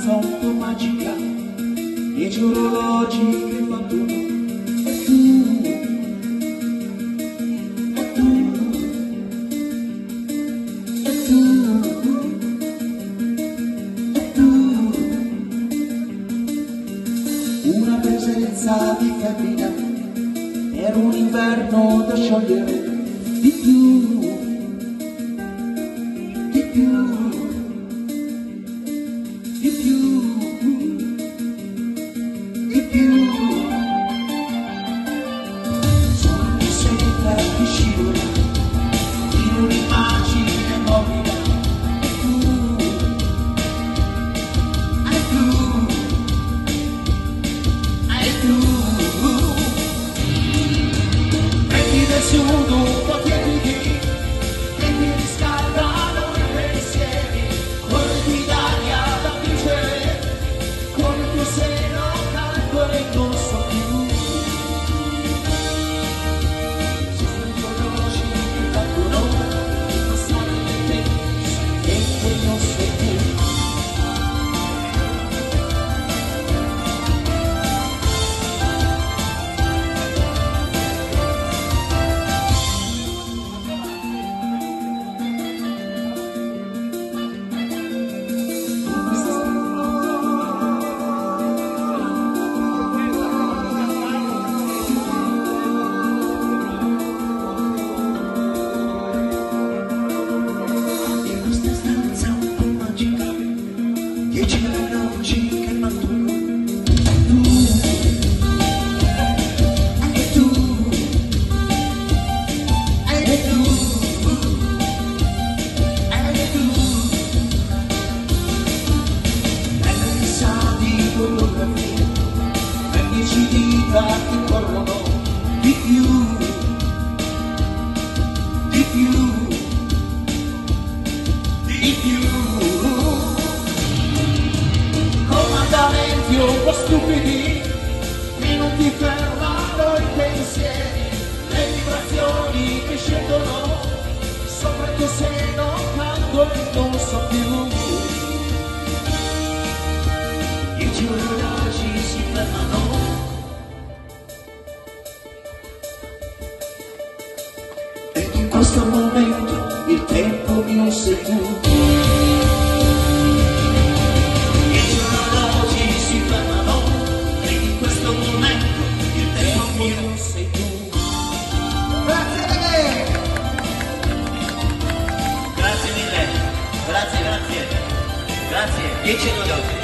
stanza un po' magica, 10 orologi che battono, e tu, e tu, e tu, e tu, una presenza di femmina per un inverno da sciogliere, di più, di più, di più, di più. Sogni sembra di scivola in un'immagine morbida, e tu, e tu, e tu. Metti del sudo un po' tiepidi che ti riscaldano i pensieri, colpi d'aria da vincere, con il tuo seno caldo e non so più. Sono gli orologi che battono, il passare del tempo e poi non so più. Che corrono di più, di più, di più. Comandamenti un po' stupidi che non ti fermano i pensieri, le vibrazioni che scendono sopra il tuo seno caldo e non so più. 10 orologi si fermano, in questo momento il tempo mio sei tu. 10 orologi si fermano e in questo momento il tempo mio sei tu. Grazie ragazzi! Grazie mille, grazie, grazie, grazie, 10 orologi.